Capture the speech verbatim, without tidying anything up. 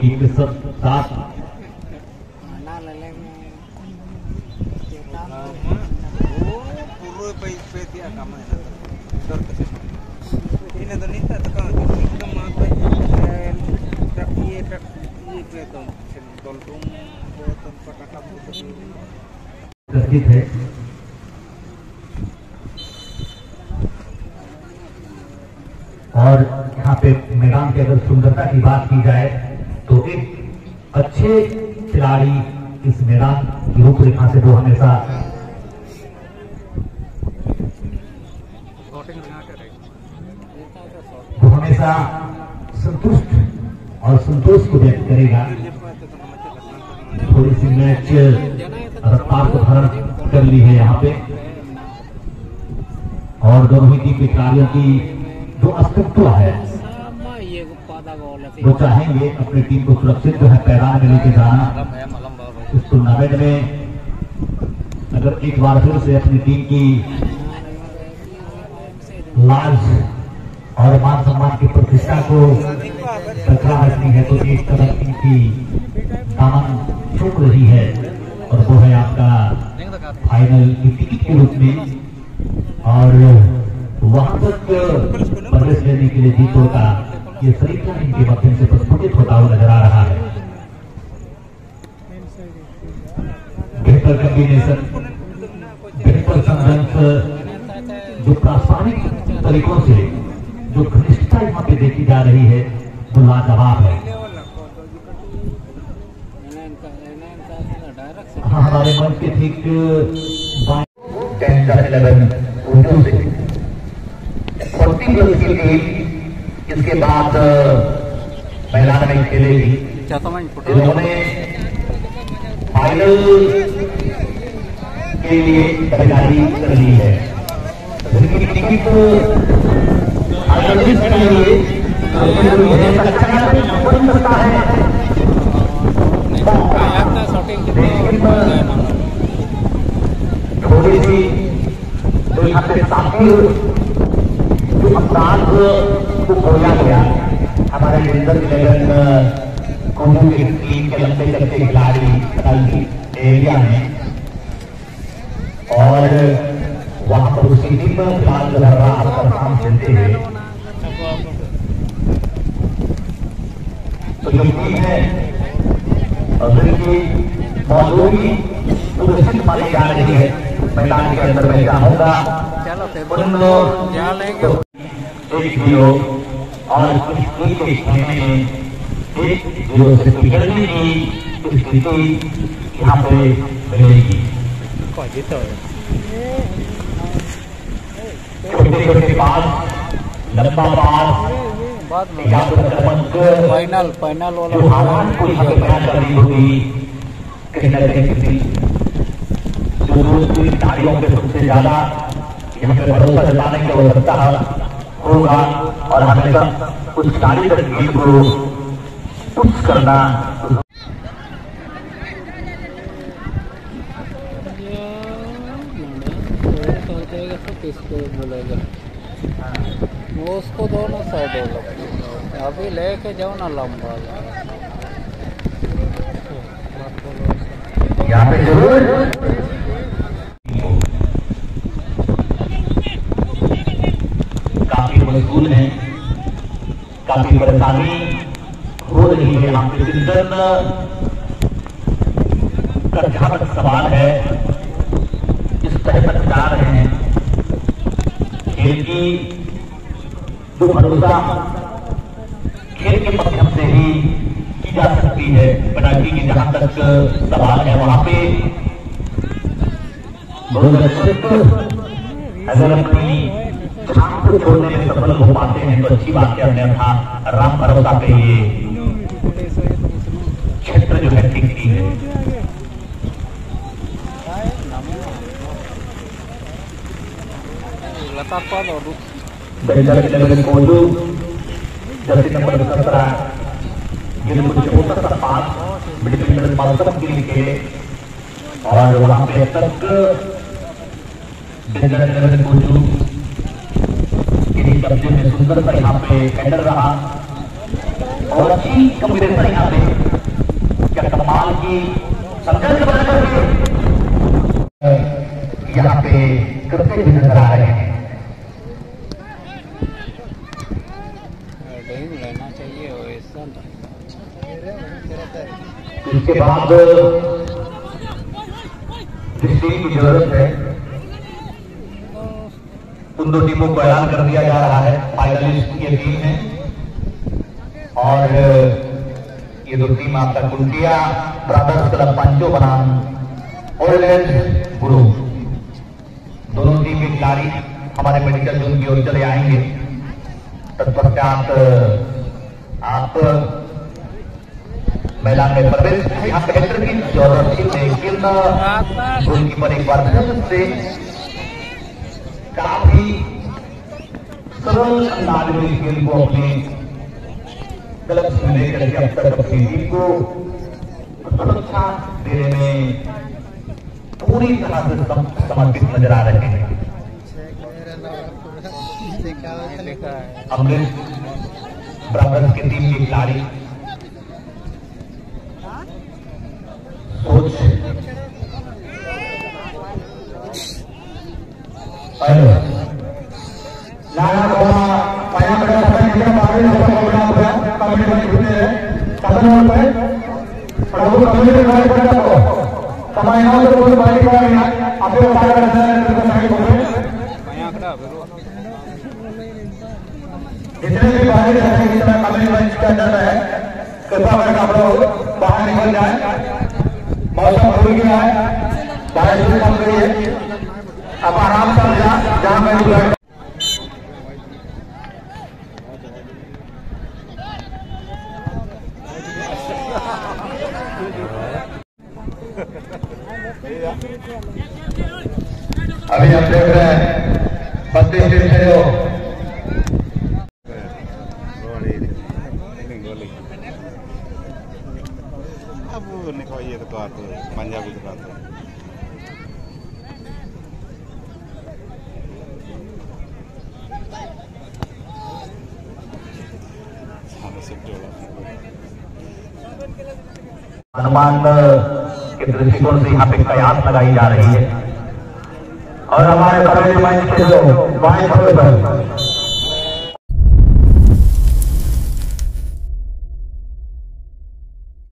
सहयोगी के साथ उपस्थित है। और यहाँ पे मैदान की अगर सुंदरता की बात की जाए तो एक अच्छे खिलाड़ी इस मैदान की रूपरेखा से वो हमेशा वो हमेशा संतुष्ट और संतोष को व्यक्त करेगा। थोड़ी सी मैच रफ्तार को धारण कर ली है यहाँ पे और दोनों ही टीम के खिलाड़ियों की जो अस्तित्व है वो चाहेंगे अपनी टीम को सुरक्षित जो है पैदान में लेके जाना। इस टूर्नामेंट में अगर एक बार फिर से अपनी टीम की लाज और मान सम्मान की प्रतिष्ठा को बरकरार रखनी है तो एक तरफ इनकी दामन छूट रही है और वो है आपका फाइनल की टिकट के रूप में। और वहां तक प्रवेश लेने के लिए जीतों का ये सरीखा इनके माध्यम से प्रस्फुटित होता हुआ नजर आ रहा है। बेहतर कॉम्बिनेशन, बेहतर संघर्ष, जो प्रास्ताविक तरीकों से जो घनिष्ठता यहाँ पे देखी जा रही है वो लाजवाब है। हाँ, हमारे मंच के ठीक इसके बाद मैदान में खेलेगी इन्होंने फाइनल के लिए तैयारी कर ली है। टिकट के लिए सकता है थोड़ी सी जो यहाँ पे साकिर जो अपराध को खोया गया हमारे इंदर इलेवन कोमू के टीम के लंबे चलते खिलाड़ी कल एरिया में और वहां पर उसी टीम में फिलहाल जो रहा आपका काम खेलते हुए तो जो टीम है अगर की मौजूदगी सुरक्षित मानी जा रही है मैदान के अंदर में क्या होगा एक जीरो और के खेमे में एक जीरो से पिघलने की स्थिति यहाँ पे मिलेगी। छोटे छोटे पास, लंबा पास, फाइनल फाइनल वाला हालात को यहाँ पे बयान करनी होगी कहीं न कहीं की तालियों पे सबसे ज्यादा यहाँ पे भरोसा जताने की आवश्यकता होगा और हमेशा उस ताली तक टीम को पुश करना। उसको दोनों साइड अभी लेके जाओ ना लंबा यहाँ पे जरूर काफी मशगूल है, काफी परेशानी हो रही है। यहाँ पे चिंतन का जहां तक सवाल है इस तरह तक जा रहे हैं खेल की जो भरोसा खेल के माध्यम से ही की जा सकती है। पेनाल्टी की जहां तक सवाल है वहां पे अगर अपनी छाप को छोड़ने में सफल हो पाते हैं तो अच्छी बात है। अन्यथा राम भरोसा पे ये क्षेत्र जो है ठीक की है। जर्सी नंबर सत्रह के लिए खेले और वहां पे तक कब्जे में सुंदर सा यहाँ पे कैडर रहा और अच्छी कॉम्बिनेशन यहाँ पे, क्या कमाल की संघर्ष बनाकर यहाँ पे करते भी नजर आ रहे हैं। लेना चाहिए वैसा। इसके बाद जिस टीम की जरूरत है उन दो टीमों को ऐलान कर दिया जा रहा है। फाइनलिस्ट ये टीम है और ये दो टीम आपका कुंटिया ब्रदर्स क्लब पंचो बनाम ओल्ड गुरु, दोनों टीम के खिलाड़ी हमारे मेडिकल जोन की ओर चले आएंगे। तत्पश्चात आप मैदान में प्रवेश की जरूरत लेकिन गोलकीपर एक बार से काफी सरल अंदाज में खेल को अपने गलत से लेकर के अब तक अपनी टीम को सुरक्षा देने में पूरी तरह से समर्पित नजर आ रहे हैं। अमृत ब्रदर्स की टीम के खिलाड़ी सोच जितने भी बाहर रहते हैं कमेटी मंच के अंदर है, कृपया करके आप लोग बाहर निकल जाए। मौसम खुल गया है, बारिश भी कम गई है, अब आराम से जा जहां मैं बुलाया। अभी हम देख रहे हैं बत्तीस टीम से जो ये तो बात है पंजाबी की बात है। अनुमान के दृष्टिकोण से यहाँ पे कयास लगाई जा रही है और हमारे कमेटी मंच के जो बाएं पर